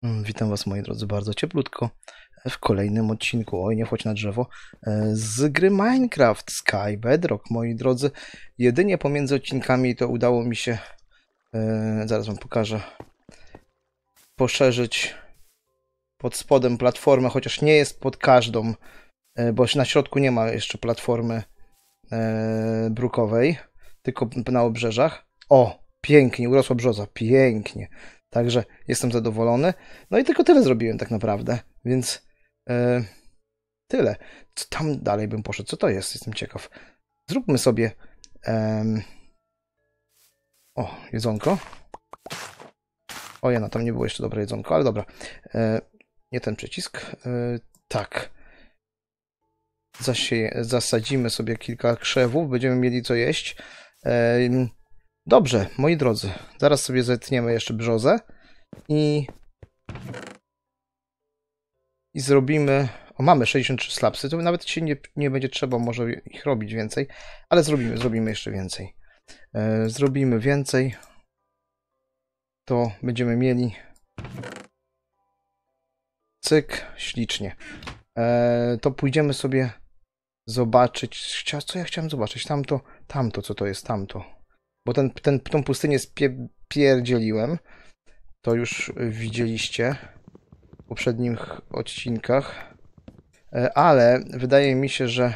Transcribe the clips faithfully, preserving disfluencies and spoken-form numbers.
Mm, Witam Was, moi drodzy, bardzo cieplutko w kolejnym odcinku, oj, nie wchodź na drzewo, e, z gry Minecraft Sky Bedrock, moi drodzy. Jedynie pomiędzy odcinkami to udało mi się, e, zaraz Wam pokażę, poszerzyć pod spodem platformę, chociaż nie jest pod każdą, e, bo na środku nie ma jeszcze platformy e, brukowej, tylko na obrzeżach. O, pięknie, urosła brzoza, pięknie. Także jestem zadowolony. No i tylko tyle zrobiłem tak naprawdę, więc e, tyle. Co tam dalej bym poszedł? Co to jest? Jestem ciekaw. Zróbmy sobie em, o, jedzonko. O ja, no tam nie było jeszcze dobre jedzonko, ale dobra. E, nie ten przycisk. E, tak. Zasie, zasadzimy sobie kilka krzewów, będziemy mieli co jeść. E, dobrze, moi drodzy. Zaraz sobie zetniemy jeszcze brzozę i i zrobimy... O, mamy sześćdziesiąt trzy slapsy, to nawet się nie, nie będzie trzeba może ich robić więcej, ale zrobimy, zrobimy jeszcze więcej. E, zrobimy więcej, to będziemy mieli... Cyk, ślicznie. E, to pójdziemy sobie zobaczyć... Co ja chciałem zobaczyć? Tamto, tamto, co to jest tamto? Bo ten, ten, tą pustynię spie, pierdzieliłem. To już widzieliście w poprzednich odcinkach. Ale wydaje mi się, że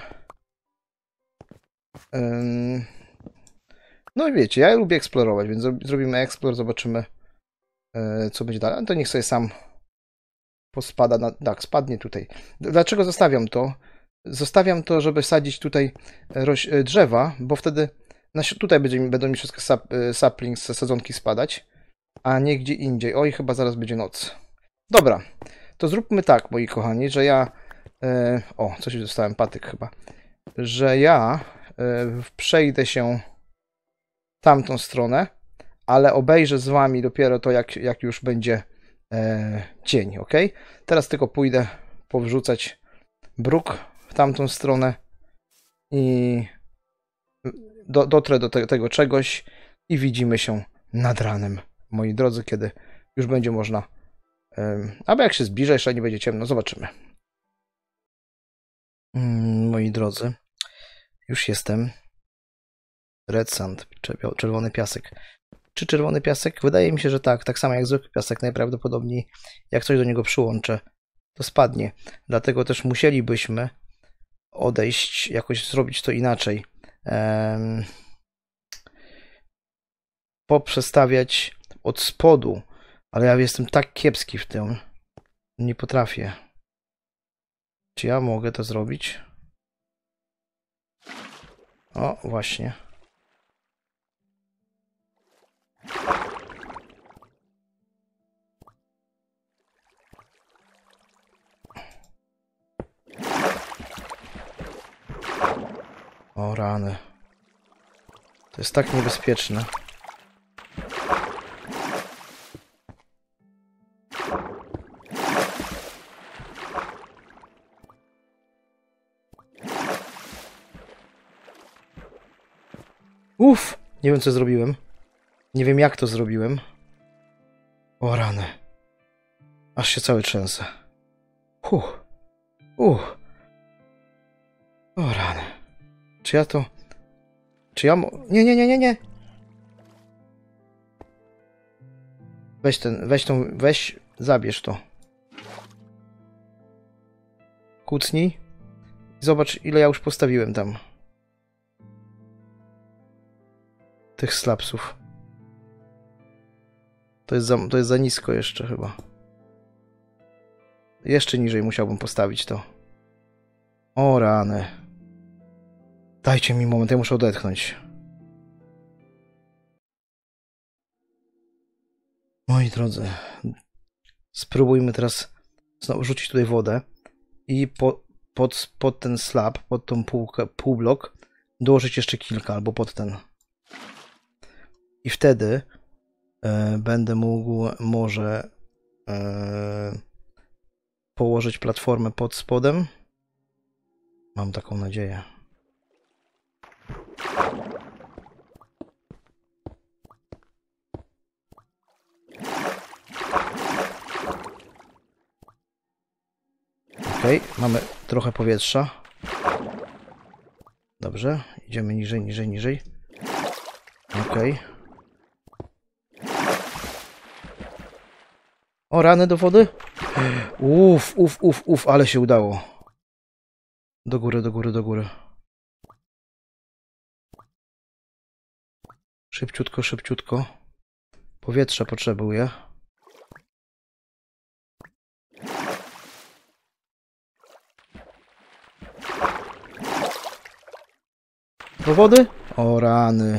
um, no wiecie, ja lubię eksplorować, więc zrobimy explore, zobaczymy co będzie dalej. To niech sobie sam pospada, na, tak, spadnie tutaj. Dlaczego zostawiam to? Zostawiam to, żeby sadzić tutaj roś, drzewa, bo wtedy tutaj będzie, będą mi wszystkie sap, saplings, sadzonki spadać, a nie gdzie indziej. Oj, chyba zaraz będzie noc. Dobra, to zróbmy tak, moi kochani, że ja e, o, coś dostałem, patyk chyba, że ja e, przejdę się tamtą stronę, ale obejrzę z wami dopiero to, jak, jak już będzie e, dzień, ok? Teraz tylko pójdę powrzucać bruk w tamtą stronę i do, dotrę do te, tego czegoś i widzimy się nad ranem, moi drodzy, kiedy już będzie można, e, albo jak się zbliża, jeszcze nie będzie ciemno, zobaczymy. Mm, moi drodzy, już jestem. Red sand, czerwony piasek. Czy czerwony piasek? Wydaje mi się, że tak. Tak samo jak zwykły piasek, najprawdopodobniej jak coś do niego przyłączę, to spadnie. Dlatego też musielibyśmy odejść, jakoś zrobić to inaczej. Ehm, poprzestawiać od spodu, ale ja jestem tak kiepski w tym. Nie potrafię. Czy ja mogę to zrobić? O, właśnie. O rany. To jest tak niebezpieczne. Uff! Nie wiem, co zrobiłem. Nie wiem, jak to zrobiłem. O rany. Aż się cały trzęsę. Huh. Uff. O rany. Czy ja to... Czy ja mo... Nie, nie, nie, nie, nie. Weź ten, weź tą, weź, zabierz to. Kucnij. Zobacz, ile ja już postawiłem tam. Tych slapsów. To jest za, to jest za nisko jeszcze chyba. Jeszcze niżej musiałbym postawić to. O rany. Dajcie mi moment, ja muszę odetchnąć. Moi drodzy, spróbujmy teraz znowu rzucić tutaj wodę i po, pod, pod ten slab, pod tą półkę, półblok dołożyć jeszcze kilka, albo pod ten. I wtedy e, będę mógł może e, położyć platformę pod spodem. Mam taką nadzieję. Okej, okay, mamy trochę powietrza. Dobrze, idziemy niżej, niżej, niżej. Okej. Okay. O, rany do wody? Uf, uf, uf, uf, ale się udało. Do góry, do góry, do góry. Szybciutko, szybciutko. Powietrza potrzebuję. Do wody? O, rany.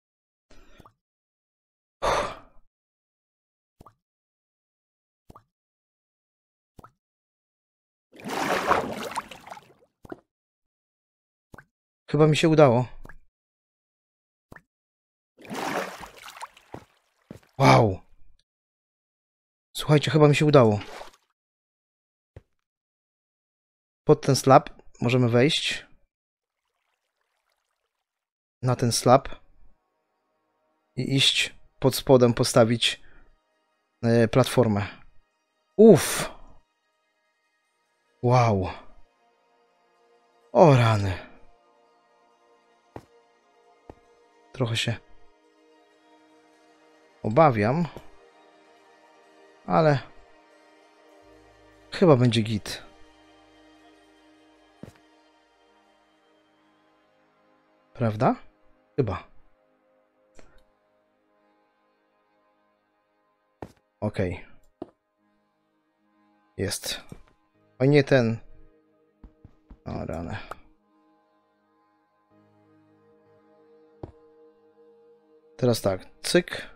Chyba mi się udało. Wow. Słuchajcie, chyba mi się udało. Pod ten slab możemy wejść. Na ten slab. I iść pod spodem, postawić yy, platformę. Uff. Wow. O rany. Trochę się obawiam, ale chyba będzie git. Prawda? Chyba. Okej. Okay. Jest. O nie ten. O rany. Teraz tak, cyk.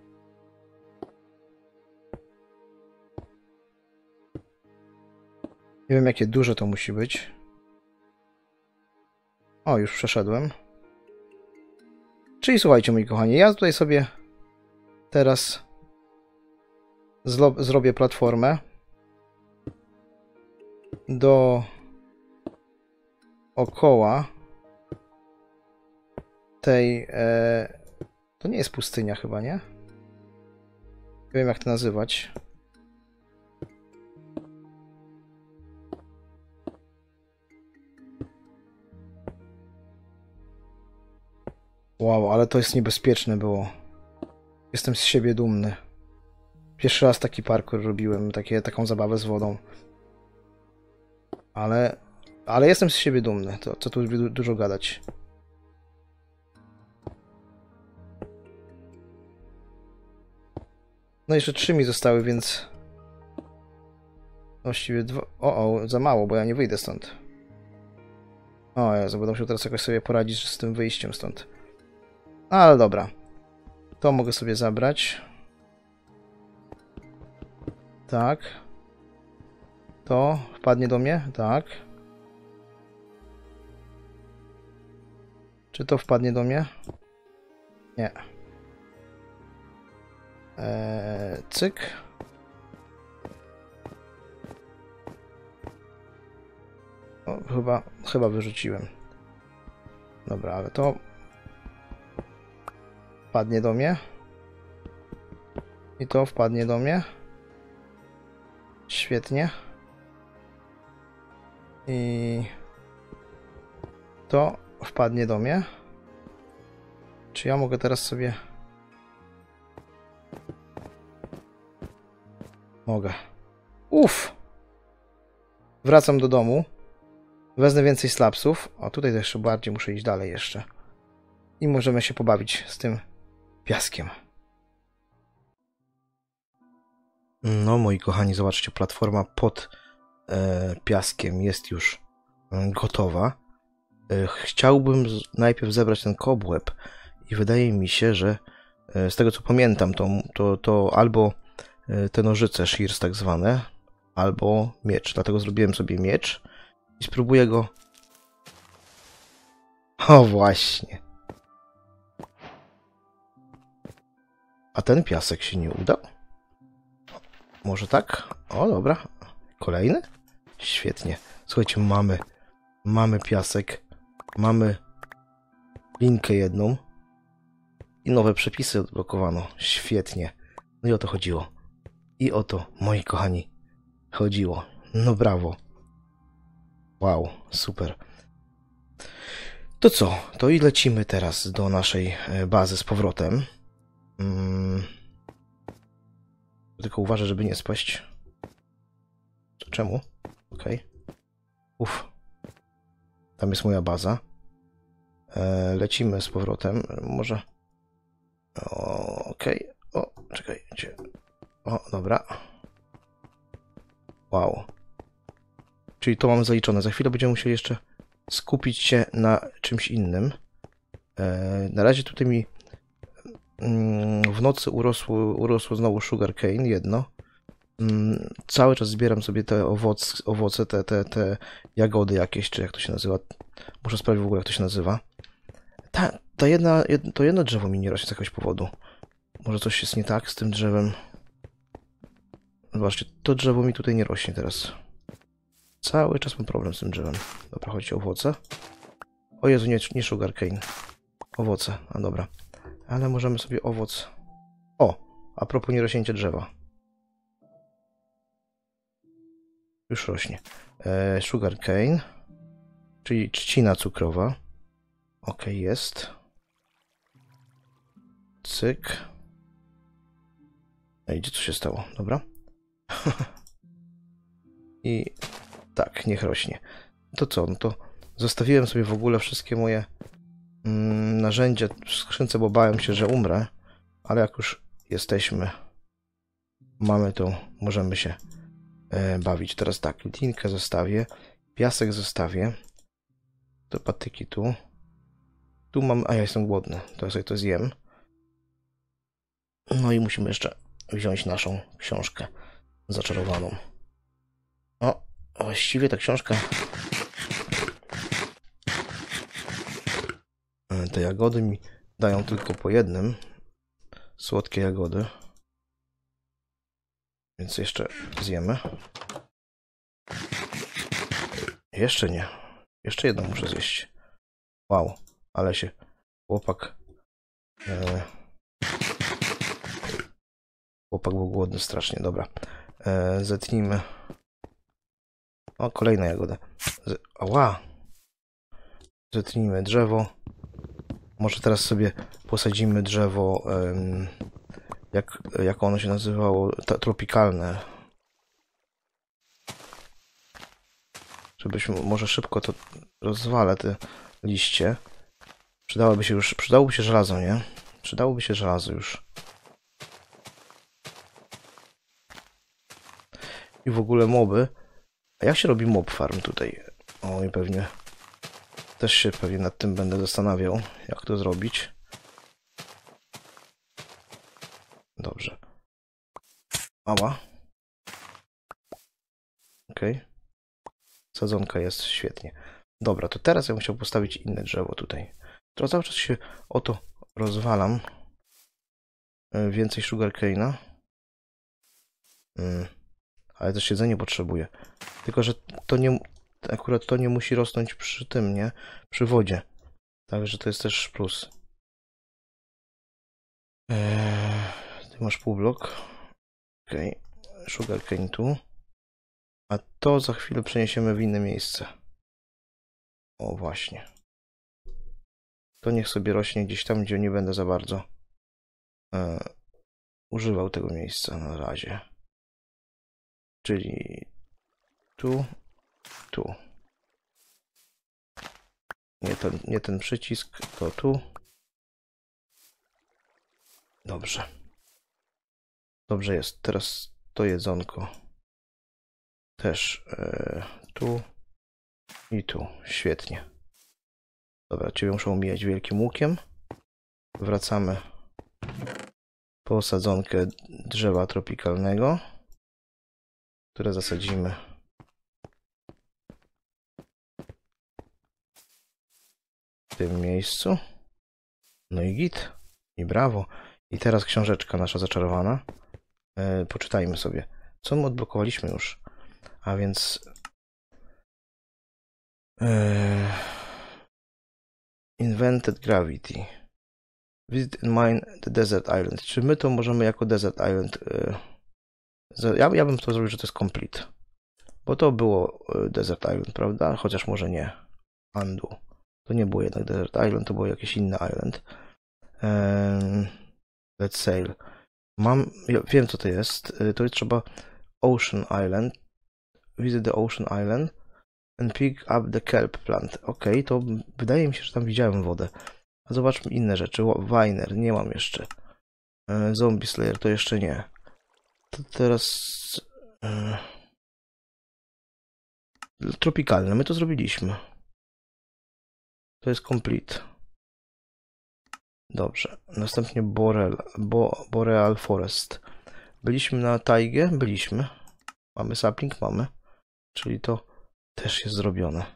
Nie wiem, jakie duże to musi być. O, już przeszedłem. Czyli słuchajcie, moi kochani, ja tutaj sobie teraz zrobię platformę do okoła tej... E, to nie jest pustynia chyba, nie? Nie wiem, jak to nazywać. Wow, ale to jest niebezpieczne było. Jestem z siebie dumny. Pierwszy raz taki parkour robiłem, takie, taką zabawę z wodą. Ale, ale jestem z siebie dumny. To, co tu du dużo gadać. No jeszcze trzy mi zostały, więc... Właściwie dwa... O, o, za mało, bo ja nie wyjdę stąd. O Jezu, będę musiał teraz jakoś sobie poradzić z tym wyjściem stąd. Ale dobra. To mogę sobie zabrać. Tak. To wpadnie do mnie? Tak. Czy to wpadnie do mnie? Nie. Eee, cyk. O, chyba, chyba wyrzuciłem. Dobra, ale to wpadnie do mnie. I to wpadnie do mnie. Świetnie. I to wpadnie do mnie. Czy ja mogę teraz sobie... Mogę. Uff! Wracam do domu. Wezmę więcej slapsów. O, tutaj też jeszcze bardziej muszę iść dalej jeszcze. I możemy się pobawić z tym piaskiem. No, moi kochani, zobaczcie, platforma pod e, piaskiem jest już e, gotowa. E, chciałbym z, najpierw zebrać ten cobweb i wydaje mi się, że e, z tego co pamiętam, to, to, to albo e, te nożyce shears tak zwane, albo miecz. Dlatego zrobiłem sobie miecz i spróbuję go... O, właśnie. A ten piasek się nie udał? Może tak? O, dobra. Kolejny? Świetnie. Słuchajcie, mamy, mamy piasek, mamy linkę jedną i nowe przepisy odblokowano. Świetnie. No i o to chodziło. I o to, moi kochani, chodziło. No brawo. Wow, super. To co? To i lecimy teraz do naszej bazy z powrotem. Hmm. Tylko uważaj, żeby nie spaść. Czemu? Okej. Okay. Uff. Tam jest moja baza. E, lecimy z powrotem. Może... Okej. Okay. O, czekaj. Gdzie? O, dobra. Wow. Czyli to mamy zaliczone. Za chwilę będziemy musieli jeszcze skupić się na czymś innym. E, na razie tutaj mi mm, w nocy urosło, urosło znowu sugarcane, jedno. Mm, cały czas zbieram sobie te owoc, owoce, te, te, te jagody jakieś, czy jak to się nazywa. Muszę sprawdzić w ogóle, jak to się nazywa. Ta, ta jedna, jed, to jedno drzewo mi nie rośnie z jakiegoś powodu. Może coś jest nie tak z tym drzewem. Zobaczcie, to drzewo mi tutaj nie rośnie teraz. Cały czas mam problem z tym drzewem. Dobra, chodźcie, owoce. O Jezu, nie, nie sugarcane. Owoce, a dobra. Ale możemy sobie owoc... O, a propos nierośnięcia drzewa. Już rośnie. E, sugarcane, czyli trzcina cukrowa. Ok, jest. Cyk. No i gdzie co się stało? Dobra. I tak, niech rośnie. To co? No to zostawiłem sobie w ogóle wszystkie moje mm, narzędzia w skrzynce, bo bałem się, że umrę. Ale jak już jesteśmy, mamy to, możemy się e, bawić. Teraz tak, linkę zostawię, piasek zostawię. To patyki tu. Tu mam... A ja jestem głodny, to ja sobie to zjem. No i musimy jeszcze wziąć naszą książkę zaczarowaną. O, właściwie ta książka... Te jagody mi dają tylko po jednym. Słodkie jagody. Więc jeszcze zjemy. Jeszcze nie. Jeszcze jedną muszę zjeść. Wow, ale się chłopak... E, chłopak był głodny strasznie. Dobra. E, zetnijmy. O, kolejna jagoda. Z... Ała! Zetnijmy drzewo. Może teraz sobie posadzimy drzewo, um, jak, jak ono się nazywało, ta, tropikalne. Żebyśmy, może szybko to rozwalę, te liście. Przydałoby się już, przydałoby się żelazo, nie? Przydałoby się żelazo już. I w ogóle moby. A jak się robi mob farm tutaj? O, i pewnie... Też się pewnie nad tym będę zastanawiał, jak to zrobić. Dobrze. Ała. Okej. Okay. Sadzonka jest, świetnie. Dobra, to teraz ja bym chciał postawić inne drzewo tutaj. To cały czas się o to rozwalam. Więcej sugarcane'a. Hmm. Ale też jedzenie potrzebuję. Tylko, że to nie... Akurat to nie musi rosnąć przy tym, nie? Przy wodzie. Także to jest też plus. Eee, ty masz półblok. Okej. Okay. Sugarcane tu. A to za chwilę przeniesiemy w inne miejsce. O, właśnie. To niech sobie rośnie gdzieś tam, gdzie nie będę za bardzo e, używał tego miejsca na razie. Czyli tu, tu. Nie ten, nie ten przycisk, to tu. Dobrze. Dobrze jest. Teraz to jedzonko. Też e, tu i tu. Świetnie. Dobra, ciebie muszę omijać wielkim łukiem. Wracamy po sadzonkę drzewa tropikalnego, które zasadzimy w tym miejscu. No i git. I brawo. I teraz książeczka nasza zaczarowana. E, poczytajmy sobie. Co my odblokowaliśmy już? A więc... E, Invented Gravity. Visit and mine the Desert Island. Czy my to możemy jako Desert Island... E, ja, ja bym to zrobił, że to jest complete. Bo to było Desert Island, prawda? Chociaż może nie. Andu. To nie było jednak Desert Island, to było jakieś inne island. Um, let's sail. Mam, ja wiem co to jest. To jest trzeba Ocean Island. Visit the Ocean Island and pick up the kelp plant. Ok, to wydaje mi się, że tam widziałem wodę. A zobaczmy inne rzeczy. Viner, nie mam jeszcze. E, Zombie Slayer, to jeszcze nie. To teraz... E, tropikalne, my to zrobiliśmy. To jest complete. Dobrze. Następnie Boreal, Bo, Boreal Forest. Byliśmy na tajgę? Byliśmy. Mamy sapling? Mamy. Czyli to też jest zrobione.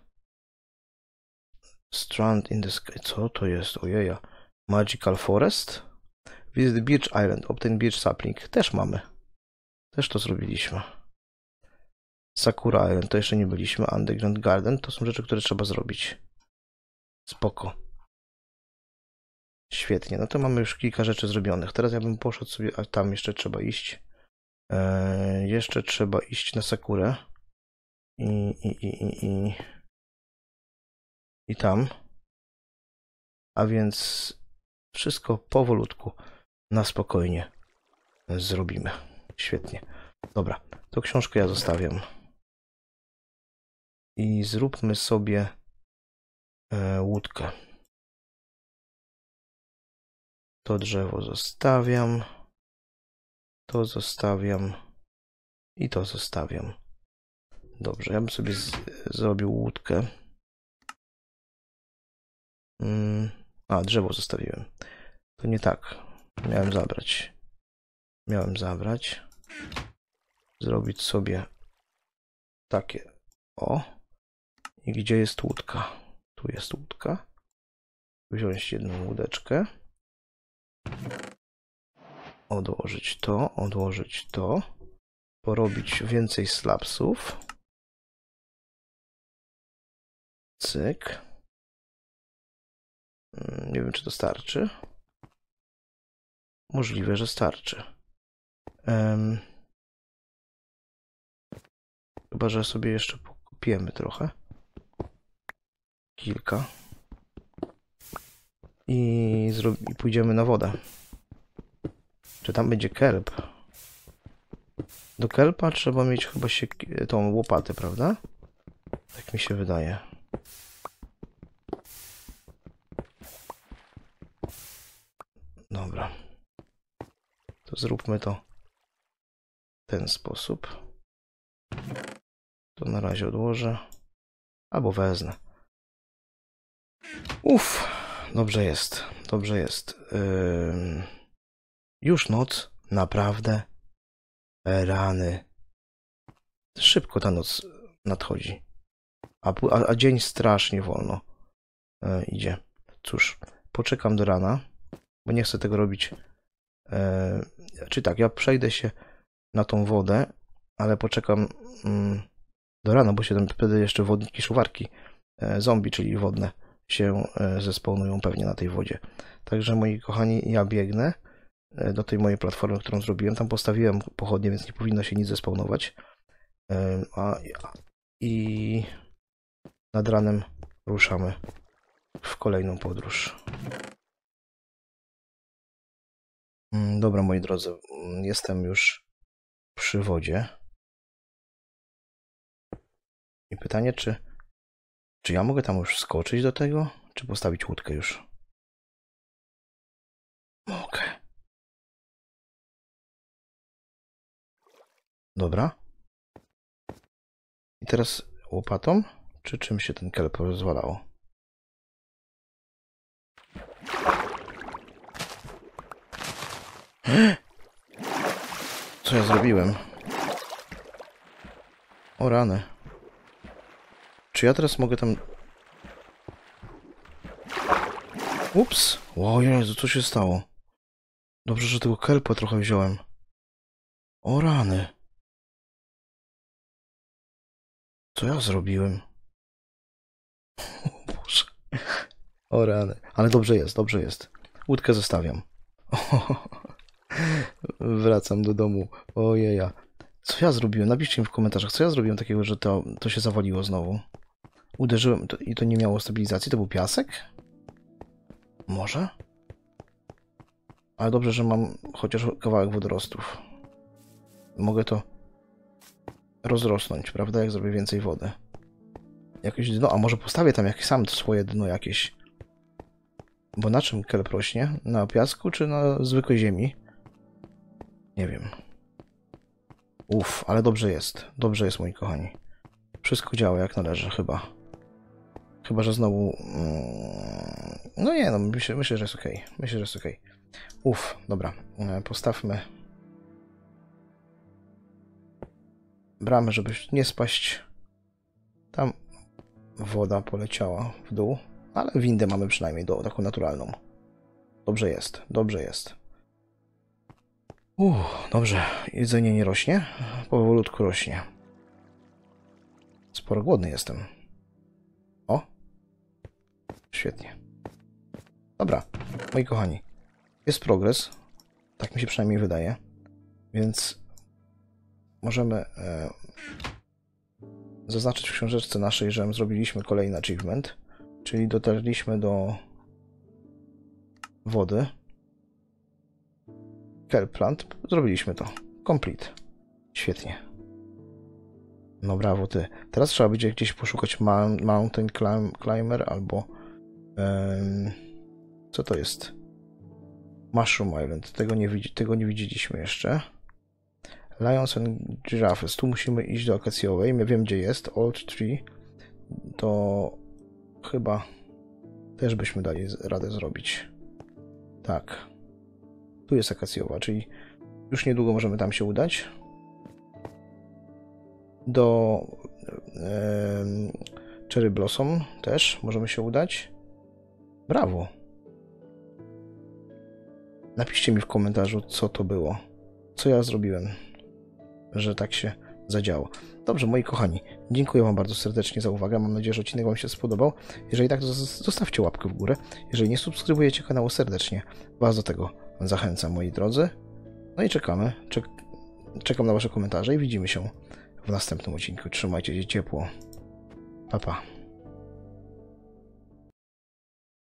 Strand in the sky. Co to jest? Ojeja. Magical Forest. Visit Beach Island. Obtain Beach Sapling. Też mamy. Też to zrobiliśmy. Sakura Island. To jeszcze nie byliśmy. Underground Garden. To są rzeczy, które trzeba zrobić. Spoko. Świetnie. No to mamy już kilka rzeczy zrobionych. Teraz ja bym poszedł sobie... A tam jeszcze trzeba iść. Eee, jeszcze trzeba iść na Sakurę. I, i, i, i, i, i tam. A więc wszystko powolutku, na spokojnie zrobimy. Świetnie. Dobra, to książkę ja zostawiam. I zróbmy sobie e, łódkę. To drzewo zostawiam. To zostawiam. I to zostawiam. Dobrze, ja bym sobie z, zrobił łódkę. Hmm. A, drzewo zostawiłem. To nie tak. Miałem zabrać. Miałem zabrać. Zrobić sobie takie. O. I gdzie jest łódka? Tu jest łódka. Wziąć jedną łódeczkę. Odłożyć to, odłożyć to. Porobić więcej slabsów. Cyk. Nie wiem, czy to starczy. Możliwe, że starczy. Um, chyba, że sobie jeszcze pokupiemy trochę. Kilka. I, I pójdziemy na wodę. Czy tam będzie kelp? Do kelpa trzeba mieć chyba się tą łopatę, prawda? Tak mi się wydaje. Dobra. To zróbmy to w ten sposób. To na razie odłożę. Albo wezmę. Uff. Dobrze jest. Dobrze jest. Yy... Już noc. Naprawdę. Rany. Szybko ta noc nadchodzi. A, a, a dzień strasznie wolno yy, idzie. Cóż. Poczekam do rana. Bo nie chcę tego robić. E, czy tak, ja przejdę się na tą wodę, ale poczekam mm, do rana, bo się tam wtedy jeszcze wodniki, szuwarki, e, zombie, czyli wodne, się e, zespawnują pewnie na tej wodzie. Także moi kochani, ja biegnę e, do tej mojej platformy, którą zrobiłem. Tam postawiłem pochodnie, więc nie powinno się nic zespawnować. E, a, I nad ranem ruszamy w kolejną podróż. Dobra, moi drodzy, jestem już przy wodzie. I pytanie, czy, czy ja mogę tam już skoczyć do tego, czy postawić łódkę już? Mogę. Dobra. I teraz łopatą, czy czym się ten kelp rozwalało? Co ja zrobiłem? O rany. Czy ja teraz mogę tam... Ups! O Jezu, co się stało? Dobrze, że tego kelpa trochę wziąłem. O rany. Co ja zrobiłem? O Boże. O rany. Ale dobrze jest, dobrze jest. Łódkę zostawiam. Wracam do domu. Ojeja. Co ja zrobiłem? Napiszcie mi w komentarzach, co ja zrobiłem takiego, że to, to się zawaliło znowu. Uderzyłem to, i to nie miało stabilizacji. To był piasek? Może? Ale dobrze, że mam chociaż kawałek wodorostów. Mogę to rozrosnąć, prawda? Jak zrobię więcej wody. Jakieś dno, a może postawię tam jakieś sam swoje dno jakieś. Bo na czym kelp rośnie? Na piasku czy na zwykłej ziemi? Nie wiem. Uff, ale dobrze jest. Dobrze jest, moi kochani. Wszystko działa jak należy, chyba. Chyba, że znowu... No nie, no myślę, myślę że jest ok. Myślę, że jest ok. Uff, dobra. Postawmy bramę, żeby nie spaść. Tam woda poleciała w dół, ale windę mamy przynajmniej do, taką naturalną. Dobrze jest, dobrze jest. Uff, dobrze. Jedzenie nie rośnie? Powolutku rośnie. Sporo głodny jestem. O! Świetnie. Dobra, moi kochani. Jest progres. Tak mi się przynajmniej wydaje. Więc możemy e, zaznaczyć w książeczce naszej, że zrobiliśmy kolejny achievement. Czyli dotarliśmy do wody. Kelp plant. Zrobiliśmy to. Complete. Świetnie. No brawo ty. Teraz trzeba będzie gdzieś poszukać Mountain Climber albo um, co to jest? Mushroom Island. Tego nie, widzi, tego nie widzieliśmy jeszcze. Lions and Giraffes. Tu musimy iść do akacjowej. Ja wiem, gdzie jest. Old Tree. To chyba też byśmy dali radę zrobić. Tak. Tu jest akacjowa, czyli już niedługo możemy tam się udać. Do e, Cherry Blossom też możemy się udać. Brawo. Napiszcie mi w komentarzu, co to było. Co ja zrobiłem, że tak się zadziało. Dobrze, moi kochani, dziękuję wam bardzo serdecznie za uwagę. Mam nadzieję, że odcinek wam się spodobał. Jeżeli tak, to zostawcie łapkę w górę. Jeżeli nie subskrybujecie kanału, serdecznie was do tego zachęcam, moi drodzy. No i czekamy. Czek czekam na wasze komentarze i widzimy się w następnym odcinku. Trzymajcie się ciepło. Pa, pa.